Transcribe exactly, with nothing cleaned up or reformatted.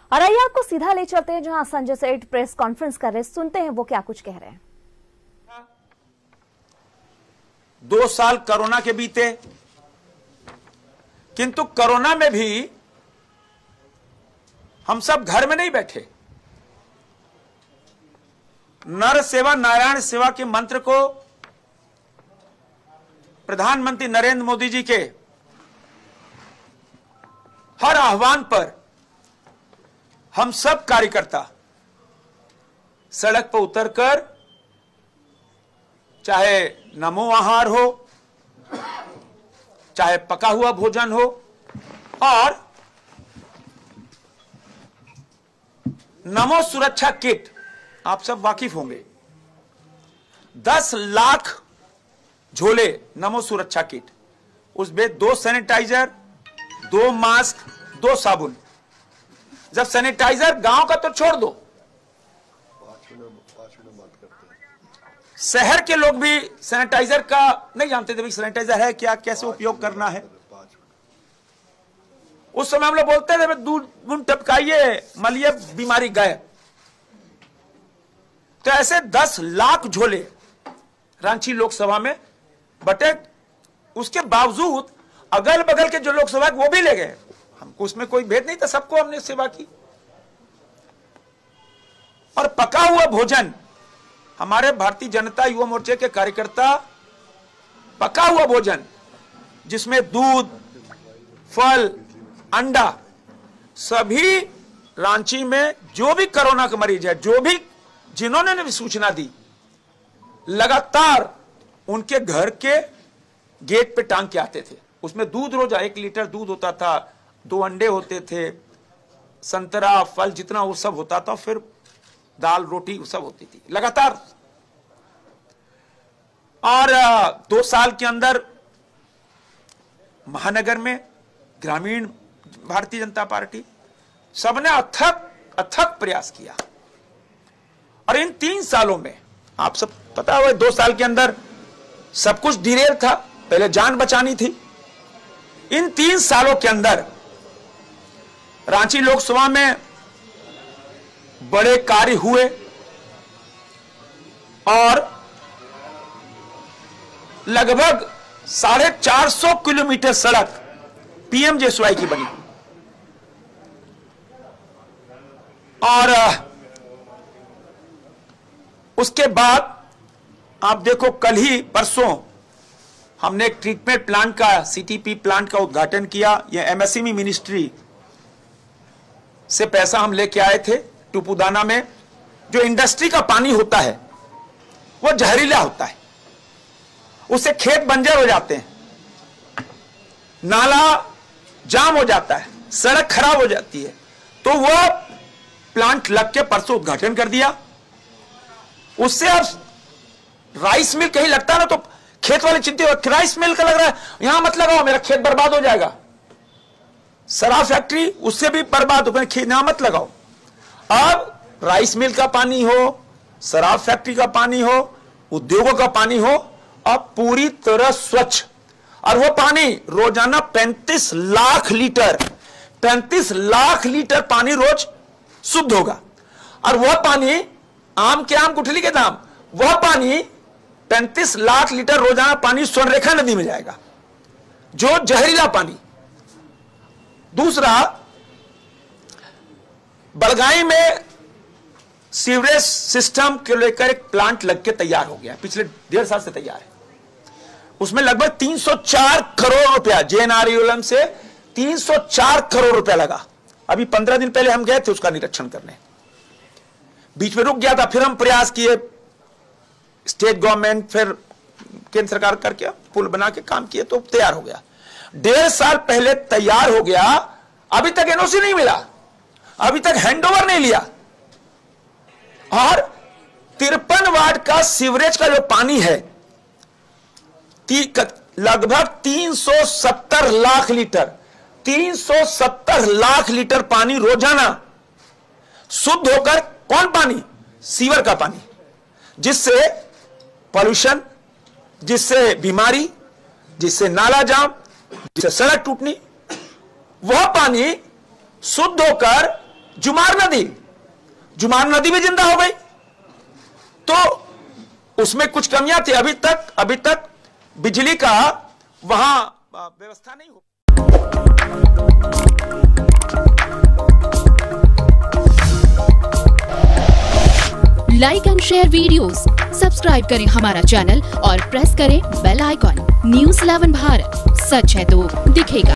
अरैया को सीधा ले चलते हैं जहां संजय सेठ प्रेस कॉन्फ्रेंस कर रहे, सुनते हैं वो क्या कुछ कह रहे हैं। दो साल कोरोना के बीते, किंतु कोरोना में भी हम सब घर में नहीं बैठे। नर सेवा नारायण सेवा के मंत्र को प्रधानमंत्री नरेंद्र मोदी जी के हर आह्वान पर हम सब कार्यकर्ता सड़क पर उतरकर, चाहे नमो आहार हो, चाहे पका हुआ भोजन हो, और नमो सुरक्षा किट, आप सब वाकिफ होंगे, दस लाख झोले नमो सुरक्षा किट, उसमें दो सैनिटाइजर, दो मास्क, दो साबुन। जब सैनिटाइजर गांव का तो छोड़ दो, शहर के लोग भी सैनिटाइजर का नहीं जानते थे, सैनिटाइजर है क्या, कैसे उपयोग करना है। उस समय हम लोग बोलते थे दूध मुंह टपकाइए, मलिए, बीमारी गए। तो ऐसे दस लाख झोले रांची लोकसभा में बटे। उसके बावजूद अगल बगल के जो लोकसभा वो भी ले गए, हमको उसमें कोई भेद नहीं था, सबको हमने सेवा की। और पका हुआ भोजन, हमारे भारतीय जनता युवा मोर्चे के कार्यकर्ता पका हुआ भोजन जिसमें दूध, फल, अंडा, सभी रांची में जो भी कोरोना का मरीज है, जो भी जिन्होंने ने भी सूचना दी, लगातार उनके घर के गेट पे टांग के आते थे। उसमें दूध रोज एक लीटर दूध होता था, दो अंडे होते थे, संतरा, फल, जितना वो सब होता था, फिर दाल रोटी वो सब होती थी लगातार। और दो साल के अंदर महानगर में, ग्रामीण भारतीय जनता पार्टी सबने अथक अथक प्रयास किया। और इन तीन सालों में आप सब पता हुआ, दो साल के अंदर सब कुछ डिरेल था, पहले जान बचानी थी। इन तीन सालों के अंदर रांची लोकसभा में बड़े कार्य हुए और लगभग साढ़े चार सौ किलोमीटर सड़क पीएमजेएसवाई की बनी। और उसके बाद आप देखो, कल ही परसों हमने एक ट्रीटमेंट प्लांट का, सीटीपी प्लांट का उद्घाटन किया। यह एमएसएमई मिनिस्ट्री से पैसा हम लेके आए थे टुपुदाना में। जो इंडस्ट्री का पानी होता है वो जहरीला होता है, उससे खेत बंजर हो जाते हैं, नाला जाम हो जाता है, सड़क खराब हो जाती है। तो वो प्लांट लग के परसों उद्घाटन कर दिया। उससे अब राइस मिल कहीं लगता है ना, तो खेत वाले चिंतित हो, राइस मिल का लग रहा है, यहां मत लगाओ, मेरा खेत बर्बाद हो जाएगा। शराब फैक्ट्री, उससे भी बर्बाद हो गए, खेत यहां मत लगाओ। अब राइस मिल का पानी हो, शराब फैक्ट्री का पानी हो, उद्योगों का पानी हो, अब पूरी तरह स्वच्छ। और वो पानी रोजाना पैंतीस लाख लीटर पैंतीस लाख लीटर पानी रोज शुद्ध होगा। और वह पानी, आम के आम गुठली के दाम, वह पानी पैंतीस लाख लीटर रोजाना पानी स्वर्णरेखा नदी में जाएगा, जो जहरीला पानी। दूसरा, बड़गाई में सीवरेज सिस्टम के लेकर एक प्लांट लग के तैयार हो गया, पिछले डेढ़ साल से तैयार है। उसमें लगभग तीन सौ चार करोड़ रुपया जेएनआरईएलएम से तीन सौ चार करोड़ रुपया लगा। अभी पंद्रह दिन पहले हम गए थे उसका निरीक्षण करने, बीच में रुक गया था, फिर हम प्रयास किए, स्टेट गवर्नमेंट, फिर केंद्र सरकार करके पुल बना के काम किए तो तैयार हो गया। डेढ़ साल पहले तैयार हो गया, अभी तक एनओसी नहीं मिला, अभी तक हैंडओवर नहीं लिया। और तिरपन वार्ड का सीवरेज का जो पानी है, ती, लगभग तीन सौ सत्तर लाख लीटर तीन सौ सत्तर लाख लीटर पानी रोजाना शुद्ध होकर, कौन पानी? सीवर का पानी, जिससे पॉल्यूशन, जिससे बीमारी, जिससे नाला जाम, जिससे सड़क टूटनी, वह पानी शुद्ध होकर जुमार नदी, जुमार नदी भी जिंदा हो गई। तो उसमें कुछ कमियां थी। अभी तक अभी तक बिजली का वहां व्यवस्था नहीं हो। Like and share videos, subscribe करें हमारा चैनल और प्रेस करें bell icon. News eleven Bharat, सच है तो दिखेगा।